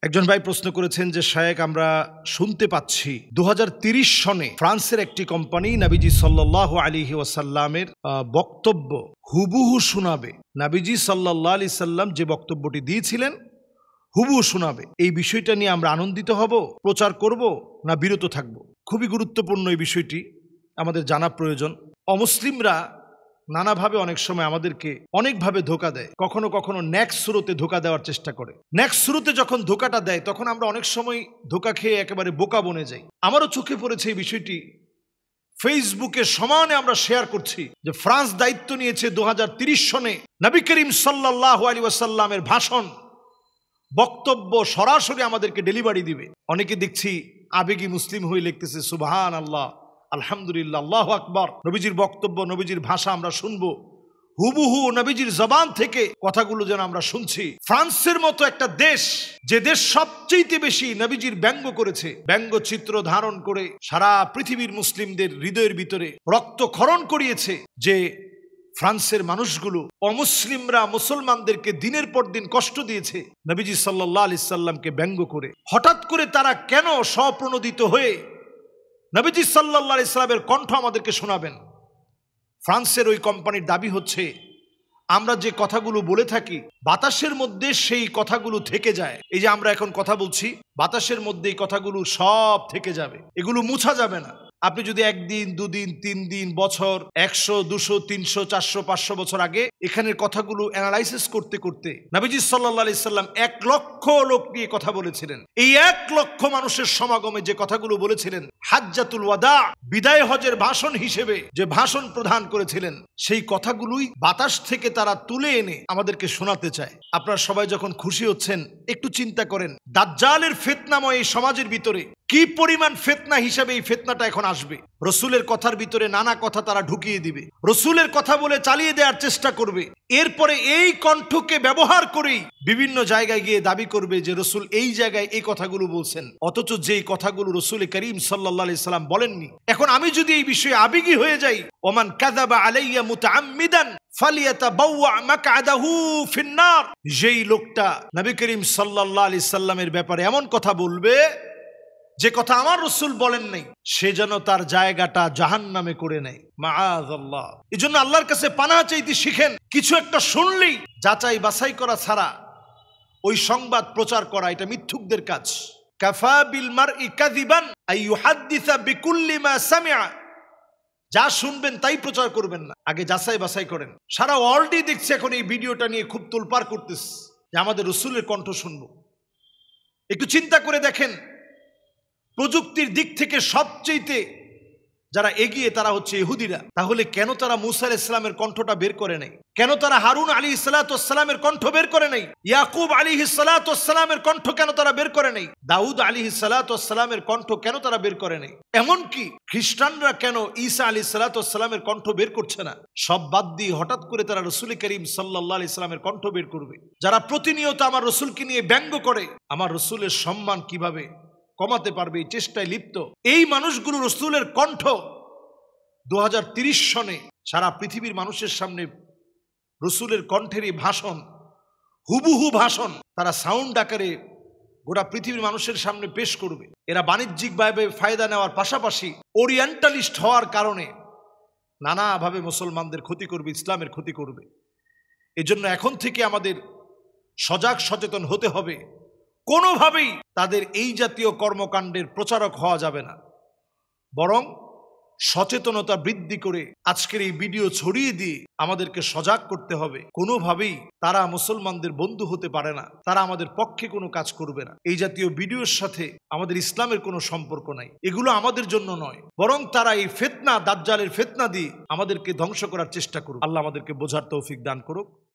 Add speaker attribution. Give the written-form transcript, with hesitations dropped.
Speaker 1: একজন ভাই প্রশ্ন করেছেন যে শায়েখ আমরা শুনতে পাচ্ছি 2030 সনে ফ্রান্সের একটি কোম্পানি নবীজি সাল্লাল্লাহু আলাইহি ওয়াসাল্লামের বক্তব্য হুবহু শোনাবে। নবীজি সাল্লাল্লাহু আলাইহি সাল্লাম যে বক্তব্যটি দিয়েছিলেন হুবহু শোনাবে। এই বিষয়টা নিয়ে আমরা আনন্দিত হব, প্রচার করব না বিরত থাকব? খুবই গুরুত্বপূর্ণ এই বিষয়টি আমাদের জানা প্রয়োজন। অমুসলিমরা নানাভাবে অনেক সময় আমাদেরকে অনেকভাবে ধোঁকা দেয়। কখনো কখনো নেক্সট স্রোতে ধোঁকা দেওয়ার চেষ্টা করে। নেক্সট স্রোতে যখন ধোঁকাটা দেয় তখন আমরা অনেক সময় ধোঁকা খেয়ে একেবারে বোকা বনে যাই। আমারও চোখে পড়েছে এই বিষয়টি। ফেসবুকে সমানে আমরা শেয়ার করছি যে ফ্রান্স দায়িত্ব নিয়েছে 2030 সনে নবী করিম সাল্লাল্লাহু আলাইহি ওয়াসাল্লামের ভাষণ বক্তব্য সরাসরি আমাদেরকে ডেলিভারি দিবে। অনেকে দেখছি আবেগী মুসলিম হয়ে লিখতেছে সুবহান আল্লাহ, আলহামদুলিল্লাহ, আল্লাহু আকবার। নবীজির বক্তব্য, নবীজির ভাষা আমরা শুনবো হুবহু নবীজির জবান থেকে কথাগুলো যেন আমরা শুনছি। ফ্রান্সের মতো একটা দেশ, যে দেশ সবচেয়ে বেশি নবীজির ব্যঙ্গ করেছে, ব্যঙ্গচিত্র ধারণ করে সারা পৃথিবীর মুসলিমদের হৃদয়ের ভিতরে রক্তক্ষরণ করিয়েছে, যে ফ্রান্সের মানুষগুলো অমুসলিমরা মুসলমানদেরকে দিনের পর দিন কষ্ট দিয়েছে নবীজি সাল্লাল্লাহু আলাইহি সাল্লামকে ব্যঙ্গ করে। হঠাৎ করে তারা কেন স্বপ্রণোদিত হয়ে নবীজি সাল্লাল্লাহু আলাইহি সাল্লামের কণ্ঠ আমাদেরকে শোনাবেন? ফ্রান্সের ওই কোম্পানির দাবি হচ্ছে আমরা যে কথাগুলো বলে থাকি বাতাসের মধ্যে সেই কথাগুলো থেকে যায়। এই যে আমরা এখন কথা বলছি বাতাসের মধ্যে এই কথাগুলো সব থেকে যাবে, এগুলো মুছা যাবে না। আপনি যদি একদিন, দুদিন, 3 দিন, বছর, 100, 200, 300, 400, 500 বছর আগে এখানের কথাগুলো অ্যানালাইসিস করতে করতে নবীজি সাল্লাল্লাহু আলাইহি সাল্লাম 1 লক্ষ লোক নিয়ে কথা বলেছিলেন। এই 1 লক্ষ মানুষের সমাগমে যে কথাগুলো বলেছিলেন, হাজ্জাতুল ওয়াদা, বিদায় হজের ভাষণ হিসেবে যে ভাষণ প্রদান করেছিলেন, সেই কথাগুলোই বাতাস থেকে তারা তুলে এনে আমাদেরকে শোনাতে চায়। আপনারা সবাই যখন খুশি হচ্ছেন একটু চিন্তা করেন দাজ্জালের ফিতনাময় এই সমাজের ভিতরে কি পরিমাণ ফিতনা হিসেবে এই ফিতনাটা এখন আসবে। রসুলের কথার ভিতরে নানা কথা তারা ঢুকিয়ে দিবে, রসুলের কথা বলে চালিয়ে দেওয়ার চেষ্টা করবে। এরপরে এই কণ্ঠকে ব্যবহার করেই বিভিন্ন জায়গায় গিয়ে দাবি করবে যে রসুল এই জায়গায় এই কথাগুলো বলছেন, অথচ যেই কথাগুলো রসুল করিম সাল্লাল্লাহু আলাইহি সাল্লাম বলেননি। এখন আমি যদি এই বিষয়ে আবেগী হয়ে যাই, ওমান কাযাবা আলাইয়া মুতাআম্মিদান ফালিয়াতাবাওয়া মাকআদাহু ফিন্নার, যেই লোকটা নবী করিম সাল্লাল্লাহু আলাইহি সাল্লামের ব্যাপারে এমন কথা বলবে যে কথা আমার রসুল বলেন নাই, সে যেন তার জায়গাটা জাহান্নামে করে নেয়, মাআযাল্লাহ। এজন্য আল্লাহর কাছে পানাহ চাইতে শিখেন। কিছু একটা শুনলেই যাচাই বাছাই করা ছাড়া ওই সংবাদ প্রচার করা এটা মিথ্যুকদের কাজ। কাফা বিল মারই কাযিবান আই ইউহাদ্দিসা বিকুল্লি মা সামিআ, যা শুনবেন তাই প্রচার করবেন না, আগে যাচাই বাছাই করেন। সারা ওয়ার্ল্ডই দেখছে এখন এই ভিডিওটা নিয়ে খুব তোলপাড় করতেছে যে আমাদের রসুলের কণ্ঠ শুনবো। একটু চিন্তা করে দেখেন, প্রযুক্তির দিক থেকে সবচেয়ে যারা এগিয়ে তারা হচ্ছে ইহুদিরা। তাহলে কেন তারা মুসা আলাইহিস সালামের কণ্ঠটা বের করে নাই? কেন তারা হারুন আলাইহিস সালামের কণ্ঠ বের করে নাই? ইয়াকুব আলাইহিস সালামের কণ্ঠ কেন তারা বের করে নাই? দাউদ আলাইহিস সালামের কণ্ঠ কেন তারা বের করে নাই? এমনকি খ্রিস্টানরা কেন ঈসা আলাইহিস সালামের কণ্ঠ বের করছে না? সব বাদ দিয়ে হঠাৎ করে তারা রসুল করিম সাল্লাল্লাহু আলাইহি সাল্লামের কণ্ঠ বের করবে। যারা প্রতিনিয়ত আমার রসুলকে নিয়ে ব্যঙ্গ করে, আমার রসুলের সম্মান কিভাবে কমাতে পারবে এই চেষ্টায় লিপ্ত, এই মানুষগুলো রসুলের কণ্ঠ 2030 সনে সারা পৃথিবীর মানুষের সামনে রসুলের কণ্ঠের এই ভাষণ, হুবহু ভাষণ তারা সাউন্ড আকারে গোটা পৃথিবীর মানুষের সামনে পেশ করবে। এরা বাণিজ্যিকভাবে ফায়দা নেওয়ার পাশাপাশি ওরিয়েন্টালিস্ট হওয়ার কারণে নানাভাবে মুসলমানদের ক্ষতি করবে, ইসলামের ক্ষতি করবে। এজন্য এখন থেকে আমাদের সজাগ সচেতন হতে হবে। কোনোভাবেই তাদের এই জাতীয় কর্মকাণ্ডের প্রচারক হওয়া যাবে না, বরং সচেতনতা বৃদ্ধি করে আজকের এই ভিডিও ছড়িয়ে দিয়ে আমাদেরকে সজাগ করতে হবে। কোনোভাবেই তারা মুসলমানদের বন্ধু হতে পারে না, তারা আমাদের পক্ষে কোনো কাজ করবে না। এই জাতীয় ভিডিওর সাথে আমাদের ইসলামের কোনো সম্পর্ক নাই, এগুলো আমাদের জন্য নয়, বরং তারা এই ফিতনা, দাজ্জালের ফিতনা দিয়ে আমাদেরকে ধ্বংস করার চেষ্টা করুক। আল্লাহ আমাদেরকে বোঝার তৌফিক দান করুক।